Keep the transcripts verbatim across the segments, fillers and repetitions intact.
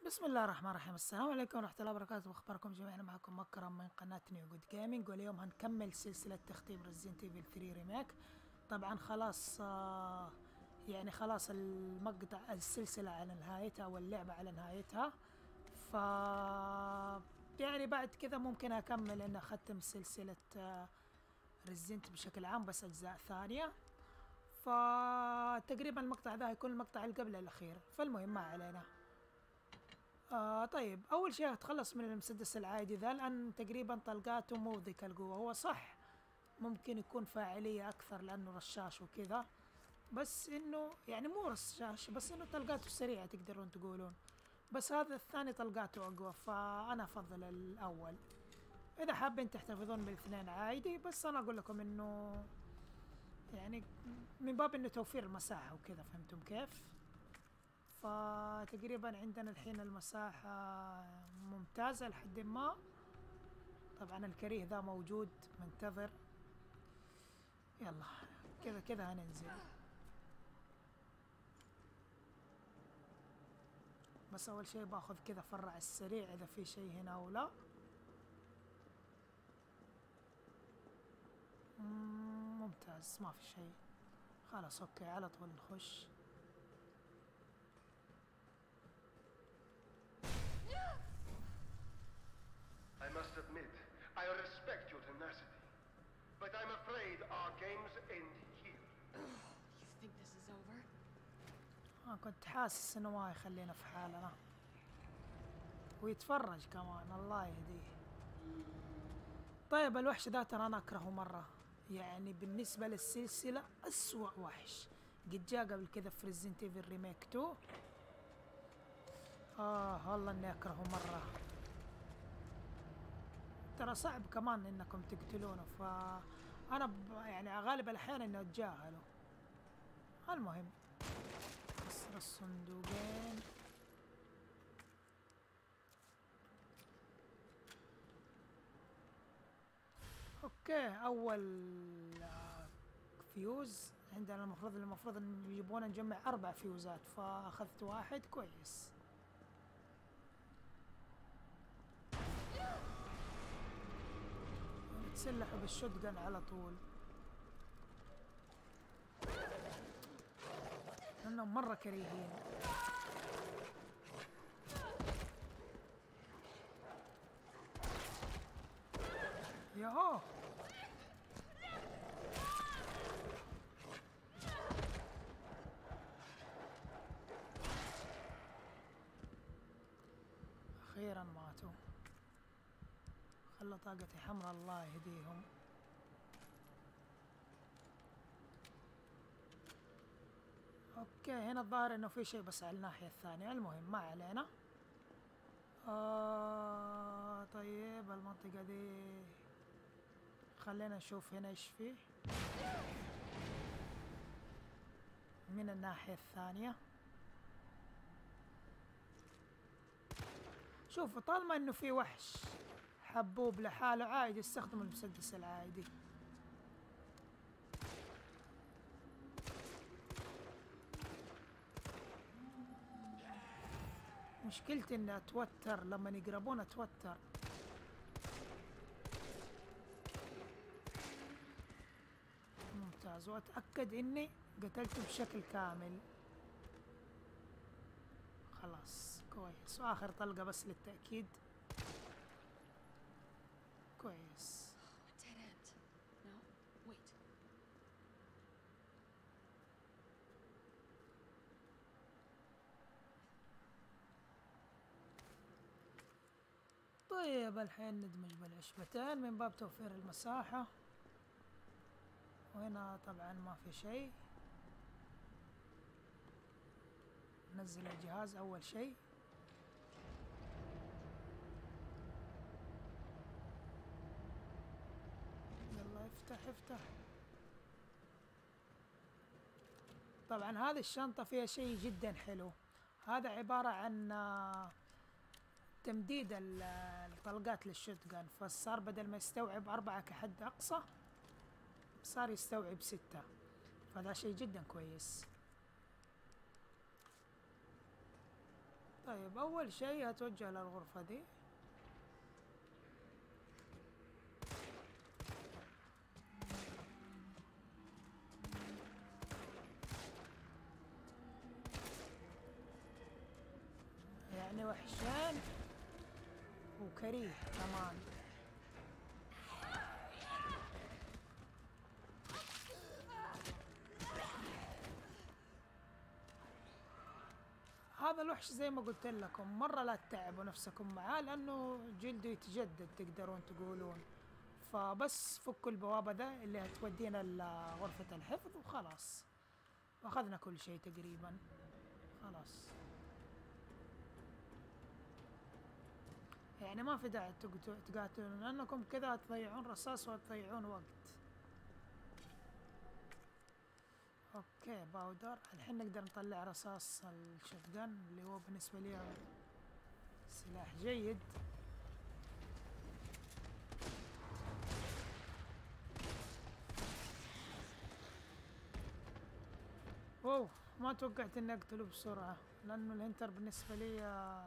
بسم الله الرحمن الرحيم. السلام عليكم ورحمة الله وبركاته، واخباركم جميعا؟ معكم مكرم من قناة نيو جود جيمنج، واليوم هنكمل سلسلة تختيم ريزيدنت ايفل ثري ريميك. طبعا خلاص آه يعني خلاص المقطع السلسلة على نهايتها واللعبة على نهايتها. ف يعني بعد كذا ممكن اكمل ان اختم سلسلة آه ريزيدنت بشكل عام، بس اجزاء ثانية. فتقريبا المقطع ذا هيكون المقطع اللي قبل الاخير، فالمهم ما علينا. آه طيب، أول شيء أتخلص من المسدس العادي ذا، لأن تقريبا طلقاته مو ذيك القوة. هو صح ممكن يكون فاعلية أكثر لأنه رشاش وكذا، بس إنه يعني مو رشاش، بس إنه طلقاته سريعة تقدرون تقولون. بس هذا الثاني طلقاته أقوى، فأنا أفضل الأول. إذا حابين تحتفظون بالاثنين عادي، بس أنا أقول لكم إنه يعني من باب إنه توفير المساحة وكذا، فهمتم كيف؟ فتقريبا عندنا الحين المساحة ممتازة لحد ما. طبعا الكريه ذا موجود منتظر. يلا كذا كذا هننزل، بس أول شيء باخذ كذا فرع السريع إذا في شيء هنا أو لا. ممتاز، ما في شيء. خلاص أوكي، على طول نخش. I must admit, I respect your tenacity, but I'm afraid our games end here. You think this is over? أنا كنت حاسس إنه ما يخلينا في حالنا، ويتفرج كمان، الله يهديه. طيب الوحش ذا ترى أنا أكرهه مرة، يعني بالنسبة للسلسلة أسوأ وحش. قد جاء قبل كذا في ريزيدنت ايفل ريميك تو. آه والله إني أكرهه مرة، ترى صعب كمان إنكم تقتلونه، فأنا ب... يعني غالب الأحيان إنه أتجاهله. المهم كسر الصندوقين. اوكي، اول فيوز عندنا. المفروض المفروض ان يجيبونا نجمع اربع فيوزات، فاخذت واحد كويس. نتسلحوا بالشوتجن على طول، لانهم مرة كريهين. ياهو، أخيرا ماتوا. خلى طاقتي حمراء، الله يهديهم. اوكي، هنا الظاهر انه في شيء بس على الناحية الثانية. المهم ما علينا. آه طيب المنطقة دي خلينا نشوف هنا ايش فيه من الناحية الثانية. شوفوا، طالما انه في وحش حبوب لحاله عادي استخدموا المسدس العادي. مشكلتي اني اتوتر لما يقربون، اتوتر. ممتاز، واتأكد اني قتلته بشكل كامل. خلاص كويس، واخر طلقة بس للتأكيد. كويس. A dead end. No, wait. طيب الحين ندمج بالعشبتين من باب توفير المساحة. وهنا طبعا ما في شيء. نزل الجهاز أول شيء. يلا افتح افتح. طبعا هذه الشنطة فيها شيء جدا حلو. هذا عبارة عن تمديد الطلقات للشوتجان، فصار بدل ما يستوعب أربعة كحد أقصى صار يستوعب ستة، فهذا شيء جدا كويس. طيب أول شيء هتوجه للغرفة دي. يعني وحشان وكريه كمان. هذا الوحش زي ما قلت لكم مرة لا تتعبوا نفسكم معاه لأنه جلده يتجدد تقدرون تقولون. فبس فكوا البوابة ده اللي هتودينا لغرفة الحفظ وخلاص. أخذنا كل شيء تقريبا خلاص. يعني ما في داعي تقاتلون لأنكم كذا هتضيعون رصاص وهتضيعون وقت. اوكي باودر. الحين نقدر نطلع رصاص الشotgun اللي هو بالنسبة لي سلاح جيد. اوه ما توقعت اني اقتله بسرعة لانه الهنتر بالنسبة لي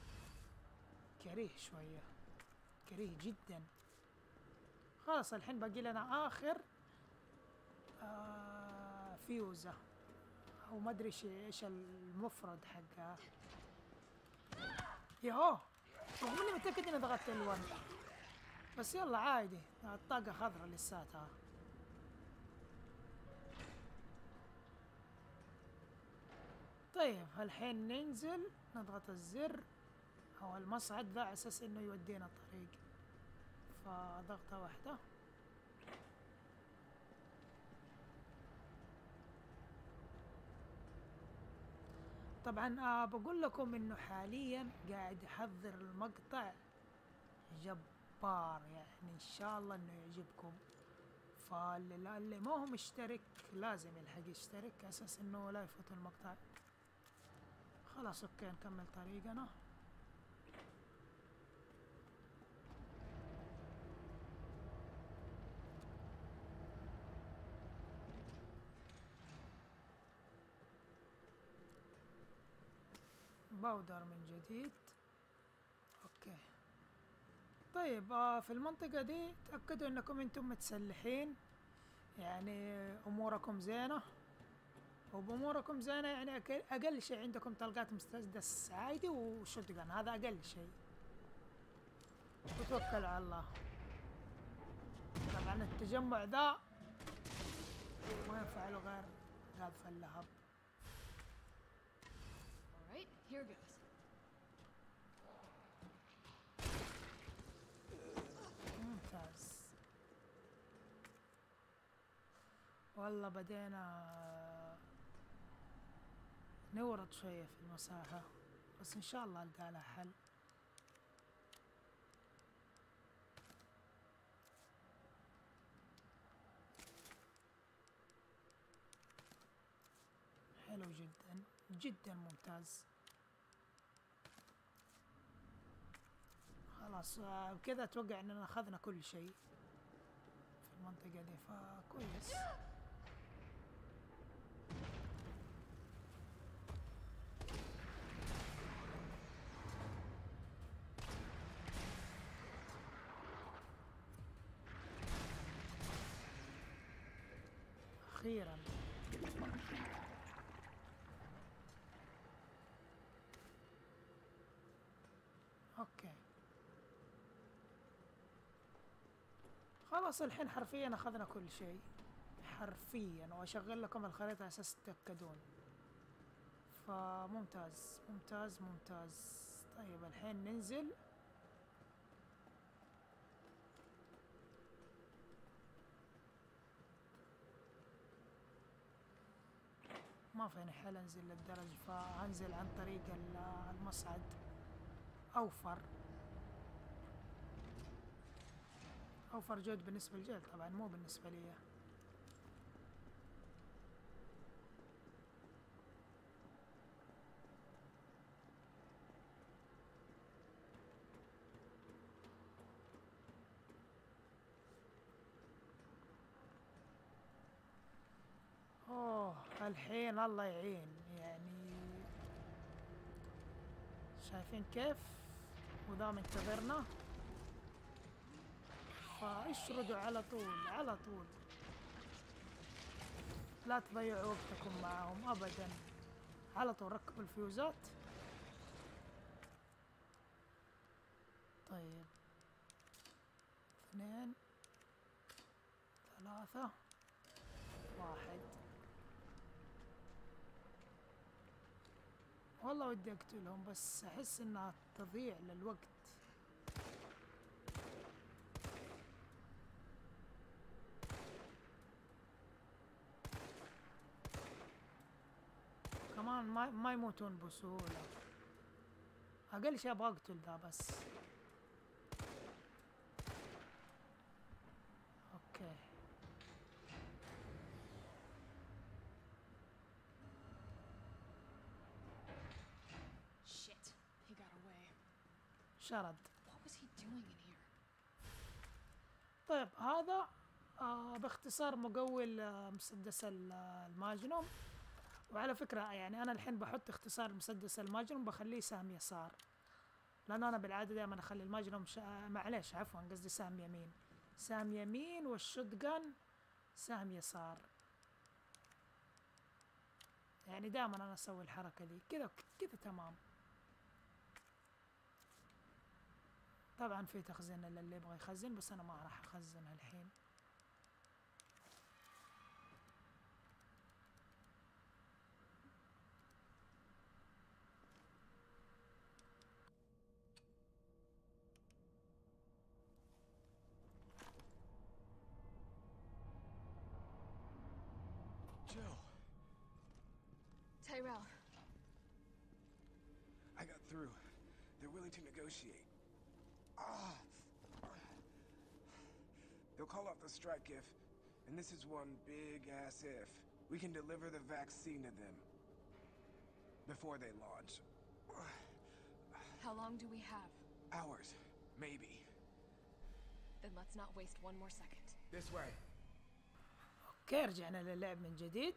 كريه شوية، كريه جدا. خلاص الحين باقي لنا اخر آه فيوزة او ما ادري ايش المفرد حقها. يهو رغم اني متأكد اني ضغطت الوان بس يلا عادي. الطاقة خضرا لساتها. طيب الحين ننزل نضغط الزر او المصعد ذا على اساس انه يودينا طريق. فضغطة واحدة. طبعا آه بقول لكم انه حاليا قاعد يحضر المقطع جبار، يعني ان شاء الله انه يعجبكم. فاللي اللي ما هو مشترك لازم يلحق يشترك اساس انه لا يفوت المقطع. خلاص اوكي نكمل طريقنا. باودر من جديد. اوكي طيب آه في المنطقة دي تأكدوا انكم انتم متسلحين، يعني اموركم زينة. وباموركم زينة يعني اقل شيء عندكم طلقات مسدس عادي وشوتجن، هذا اقل شيء. وتوكلوا على الله. طبعا التجمع ذا ما ينفع له غير قاذف اللهب. Alright, here goes. ممتاز. والله بدينا نورط شوية في المساحة بس ان شاء الله القى لها حل. حلو جدا جدا ممتاز. خلاص بكذا اتوقع اننا اخذنا كل شيء في المنطقة دي فكويس. أخيرا. اوكي خلاص الحين حرفيا اخذنا كل شيء حرفيا، واشغل لكم الخريطة على اساس تتأكدون. فممتاز ممتاز ممتاز. طيب الحين ننزل. ما فيني حل انزل للدرج فهنزل عن طريق المصعد. اوفر اوفر جهد بالنسبة للجهد طبعا مو بالنسبة لي. اوه الحين الله يعين، يعني شايفين كيف؟ وذا منتظرنا، فاشردوا على طول على طول، لا تضيعوا وقتكم معاهم ابدا، على طول ركبوا الفيوزات. طيب اثنين ثلاثة واحد. والله ودي اقتلهم بس احس انها تضيع للوقت. كمان ما ما يموتون بسهولة. اقل شيء ابغى اقتل ذا بس. اوكي Shit. He got away. شرد. What was he doing in here? طيب هذا آه باختصار مقول آه مسدس ال- آه، الماجنوم. وعلى فكرة يعني أنا الحين بحط اختصار مسدس الماجنوم بخليه سهم يسار، لأن أنا بالعادة دائما أخلي الماجنوم شا... معليش عفوا قصدي سهم يمين، سهم يمين والشوتجن سهم يسار. يعني دائما أنا أسوي الحركة دي كذا كذا تمام. طبعا في تخزين للي يبغى يخزن بس أنا ما راح أخزنها الحين. Jill, Tyrell. I got through. They're willing to negotiate. Ah. They'll call off the strike if, and this is one big ass if, we can deliver the vaccine to them before they launch. How long do we have? Hours, maybe. Then let's not waste one more second. This way. اوكي رجعنا للعب من جديد.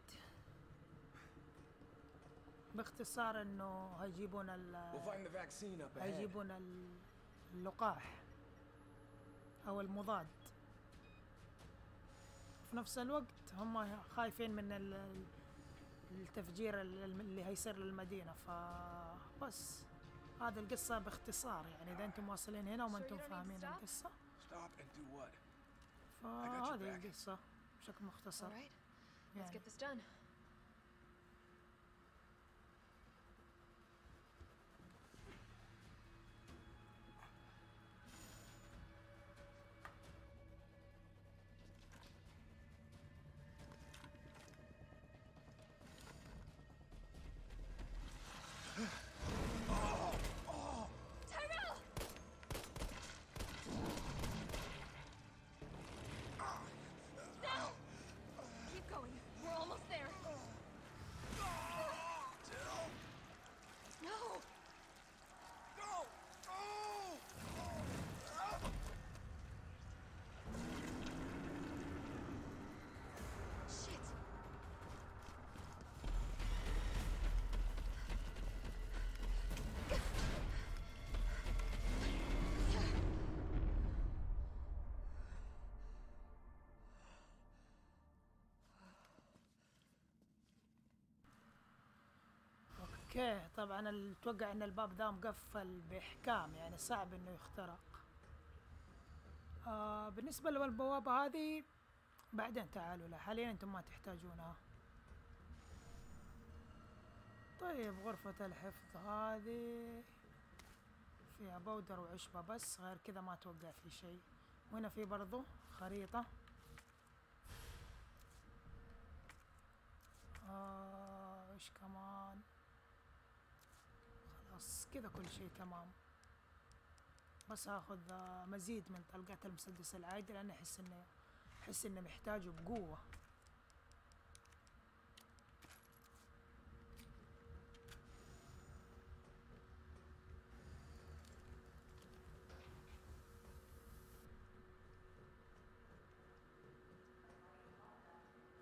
باختصار انه هيجيبون ال We'll find the vaccine up ahead. هيجيبون ال- اللقاح او المضاد. في نفس الوقت هم خايفين من ال- التفجير ال- اللي هيصير للمدينة، فبس هذه القصة باختصار. يعني اذا انتم واصلين هنا وما انتم فاهمين القصة Stop and do what? فهذه القصة بشكل مختصر. All right. Let's يعني get this done. Tyrell! Now! Keep going. We're almost there. No! Go! Go! Shit! اوكي طبعا اتوقع ان الباب ذا مقفل باحكام، يعني صعب انه يخترق. آه بالنسبة للبوابة هذه بعدين تعالوا لها، حاليا انتم ما تحتاجونها. طيب غرفة الحفظ هذه فيها بودر وعشبة بس، غير كذا ما اتوقع في شيء. وهنا في برضو خريطة. آه ايش كمان؟ خلاص كذا كل شيء تمام. بس هاخذ آه، مزيد من طلقات المسدس العادي لان احس انه احس انه محتاجه بقوة.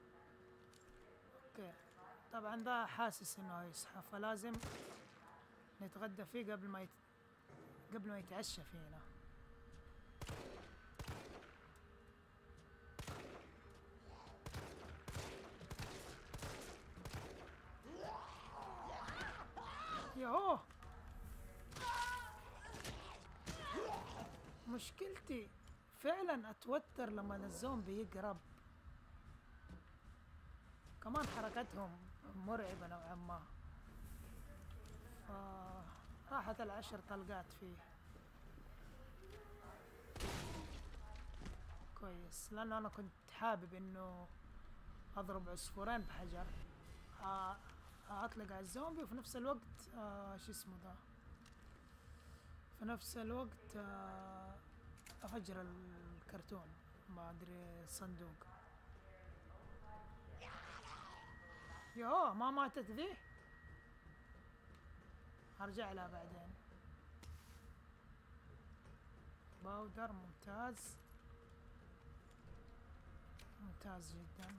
اوكي طبعا ذا حاسس انه يصحى، فلازم نتغدى فيه قبل ما يت... قبل ما يتعشى فينا. يوه مشكلتي فعلا اتوتر لما الزومبي يقرب، كمان حركتهم مرعبة نوعا ما. راحت العشر طلقات فيه كويس، لانه انا كنت حابب انه اضرب عصفورين بحجر، آه اطلق على الزومبي وفي نفس الوقت آه شو اسمه ده، في نفس الوقت آه افجر الكرتون، ما ادري الصندوق. يوه ما ماتت ذي، هرجع لها بعدين. باودر ممتاز ممتاز جدا.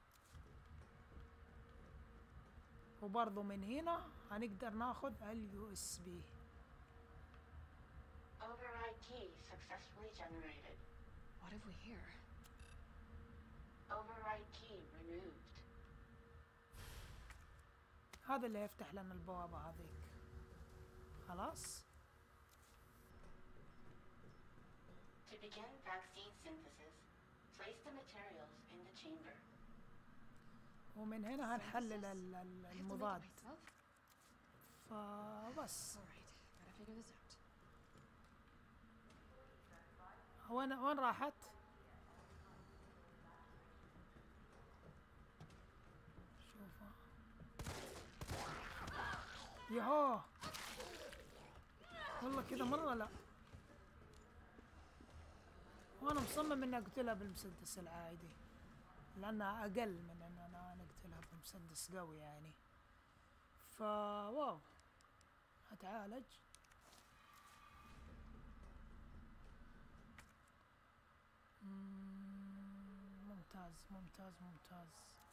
وبرضو من هنا هنقدر ناخذ اليو اس بي. Override key successfully generated. What have we here? Override key removed. هذا اللي يفتح لنا البوابة هذيك. خلاص. To begin vaccine synthesis, place the materials in the chamber. ومن هنا هنحلل ال- ال- I have to make it المضاد. myself? فبس. Alright, gotta figure this out. وين وين راحت؟ شوفها. يهو والله كذا مرة لا، وانا مصمم اني اقتلها بالمسدس العادي لانها اقل من ان انا نقتلها بمسدس قوي يعني. فا واو اتعالج. مم، ممتاز ممتاز ممتاز.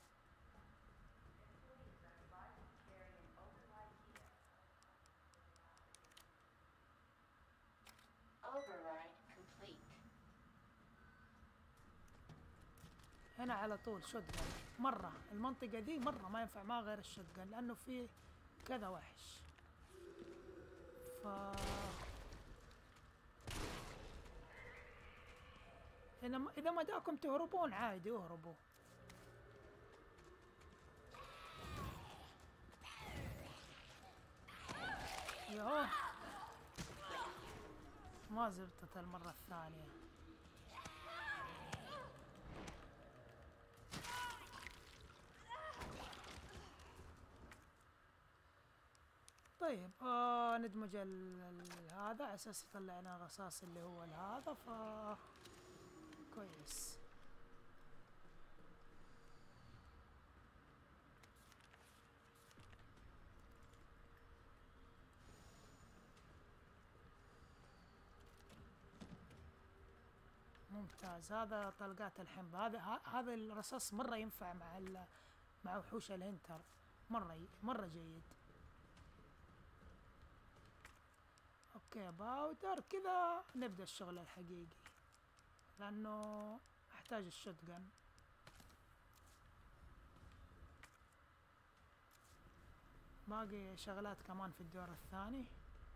Override complete. هنا على طول شوتجن مرة، المنطقة دي مرة ما ينفع معها غير الشوتجن لأنه في كذا وحش. ف إذا ما إذا ما داكم تهربون عادي اهربوا. يوه ما زبطت المرة الثانية. طيب آه ندمج ال- ال- هذا على اساس يطلع لنا الرصاص اللي هو هذا. ف كويس. ممتاز. هذا طلقات الحمض. هذا ه- هذا الرصاص مرة ينفع مع ال مع وحوش الهنتر، مرة ي- مرة جيد. اوكي باودر كذا نبدأ الشغل الحقيقي لأنه احتاج الشوتجن. باقي شغلات كمان في الدور الثاني.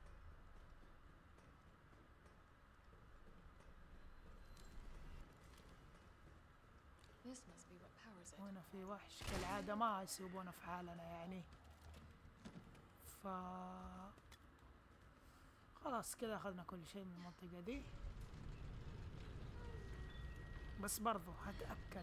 This must be what powers it. وهنا في وحش كالعادة ما يسيبونا في حالنا يعني. ف خلاص كذا اخذنا كل شيء من المنطقة دي، بس برضو هتأكد.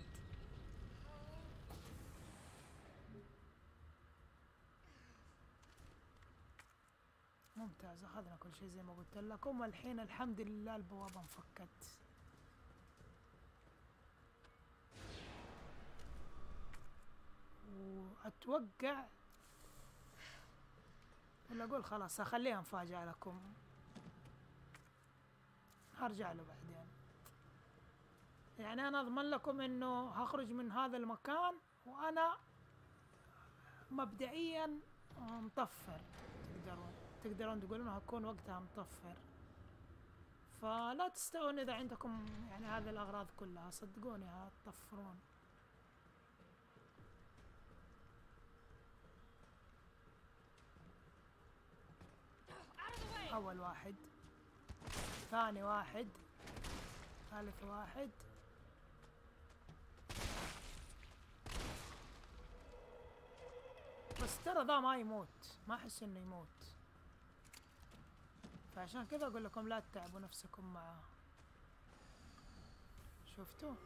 ممتاز اخذنا كل شيء زي ما قلت لكم، والحين الحمد لله البوابة انفكت. واتوقع ولا اقول خلاص اخليها مفاجأة لكم، هرجع له بعدين. يعني انا اضمن لكم انه هخرج من هذا المكان وانا مبدئيا مطفر، تقدرون تقدرون تقولون هكون وقتها مطفر، فلا تستوون اذا عندكم يعني هذه الاغراض كلها، صدقوني هتطفرون. اول واحد، ثاني واحد، ثالث واحد. بس ترى ذا ما يموت، ما احس انه يموت، فعشان كذا اقول لكم لا تتعبوا نفسكم معاه. شفتوا؟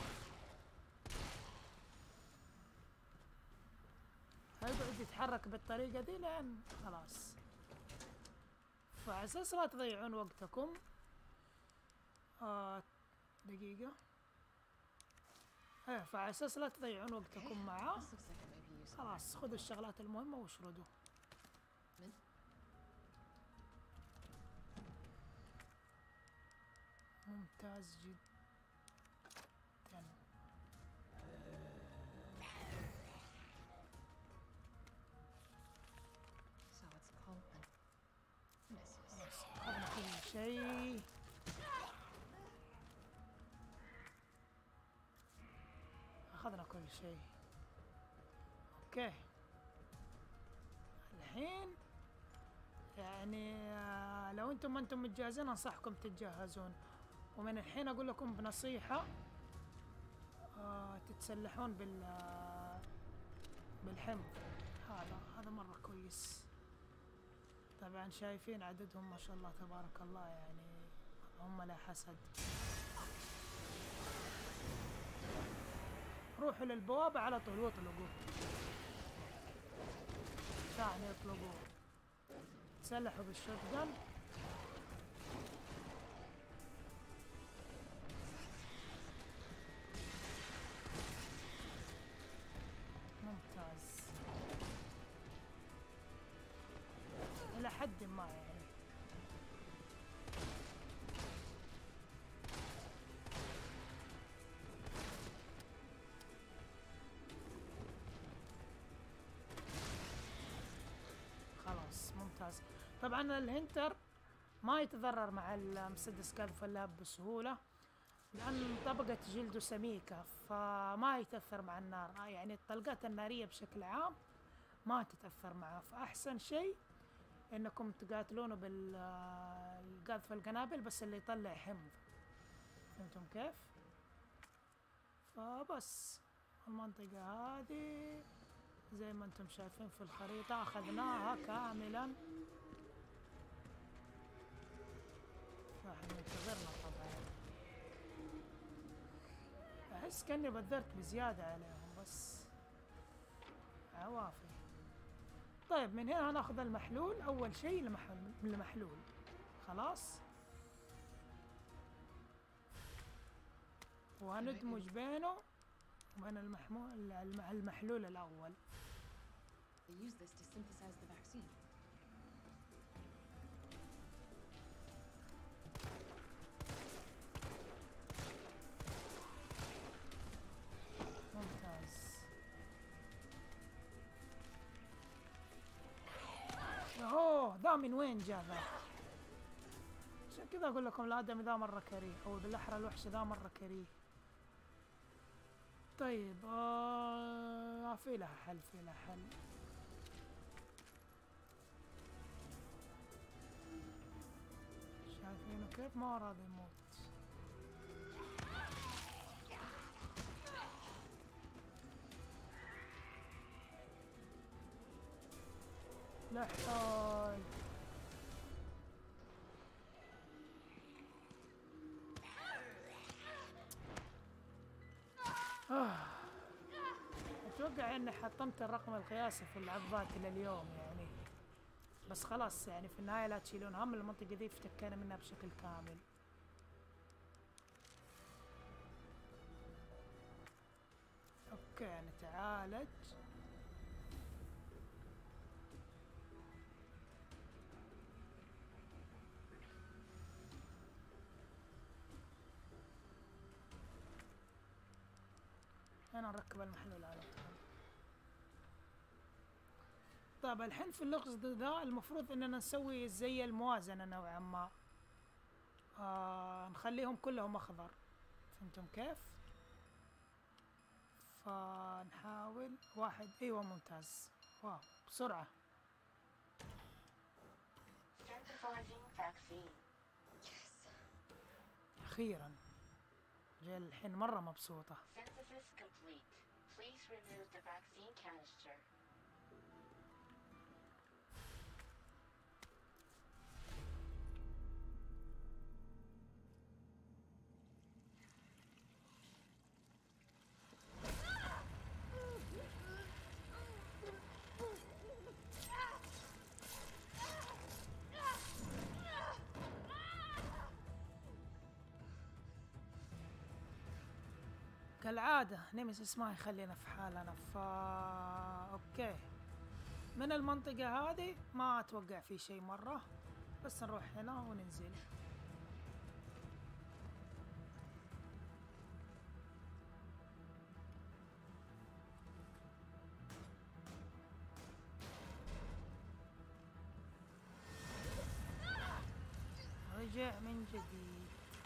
هيقعد يتحرك بالطريقة دي لين خلاص. فعلى اساس لا تضيعون وقتكم، آه دقيقة، ايه فعلى اساس لا تضيعون وقتكم معاه خلاص خذوا الشغلات المهمة واشردوا. ممتاز جدا. أخذنا كل شيء. أخذنا كل شيء. أوكي. الحين يعني آه لو أنتم ما أنتم متجهزين أنصحكم تتجهزون. ومن الحين أقول لكم بنصيحة، آه تتسلحون بال آه بالحمض. هذا هذا مرة كويس. طبعا شايفين عددهم ما شاء الله تبارك الله، يعني هم لا حسد. روحوا للبوابة على طول واطلقوا، ثاني اطلقوا، تسلحوا بالشوت جن. ممتاز إلى حد ما يعني. خلاص ممتاز. طبعا الهنتر ما يتضرر مع المسدس كذف اللاب بسهولة، لأن طبقة جلده سميكة فما يتأثر مع النار، يعني الطلقات النارية بشكل عام ما تتأثر معه. فأحسن شيء انكم تقاتلونه بالقاذف القنابل بس اللي يطلع حمض. فهمتم كيف؟ فبس المنطقة هذه زي ما انتم شايفين في الخريطة اخذناها كاملا. راح ينتظرنا طبعا. احس كأني بذرت بزيادة عليهم بس عوافي. طيب من هنا هناخذ المحلول. اول شيء المحلول المحلول خلاص، وهندمج بينه وبين المحمول المحلول الاول. ممتاز. اوه ذا من وين جاء ذا؟ عشان كذا اقول لكم الادمي ذا مره كريه، او بالاحرى الوحش ذا مره كريه. طيب آه في لها حل، في لها حل. شايفينه كيف ما راضي يموت. لا حول. آه. اتوقع اني حطمت الرقم القياسي في العضات لليوم يعني، بس خلاص يعني في النهاية لا تشيلون هم، المنطقة دي افتكينا منها بشكل كامل. اوكي نتعالج. هنا نركب المحلول على طول. طيب الحين في اللغز ذا المفروض اننا نسوي زي الموازنة نوعا ما. آه نخليهم كلهم اخضر، فهمتم كيف؟ فنحاول واحد. ايوه ممتاز. واو بسرعة. Synthesizing vaccine. اخيرا جاي الحين مرة مبسوطة. Synthesis complete. Please remove the vaccine canister. كالعادة نيمسيس ما يخلينا في حالنا. فا اوكي، من المنطقة هذه ما اتوقع في شيء مرة، بس نروح هنا وننزل. رجع من جديد.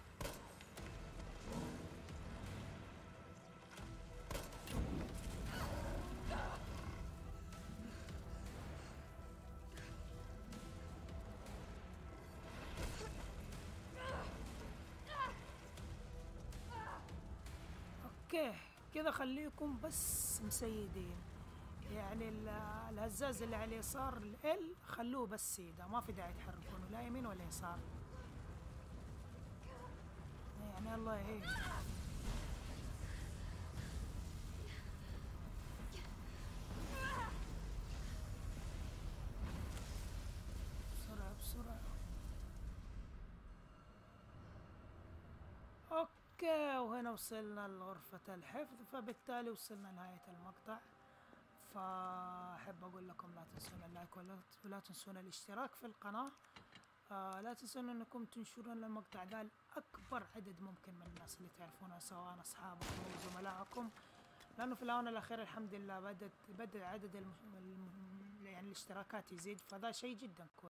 اوكي كذا خليكم بس مسيدين، يعني ال- الهزاز اللي على اليسار ال خلوه بس سيده، ما في داعي تحركونه لا يمين ولا يسار. يعني الله يعين. بسرعة بسرعة. اوكي وهنا وصلنا لغرفة الحفظ، فبالتالي وصلنا لنهاية المقطع. فأحب أقول لكم لا تنسون اللايك ولا ولا تنسون الاشتراك في القناة. آه لا تنسون أنكم تنشرون المقطع ذا لأكبر عدد ممكن من الناس اللي تعرفونها، سواء أصحابكم أو زملائكم، لأنه في الآونة الأخيرة الحمد لله بدأت بدأ عدد الم... الم... يعني الاشتراكات يزيد، فذا شيء جدا كويس.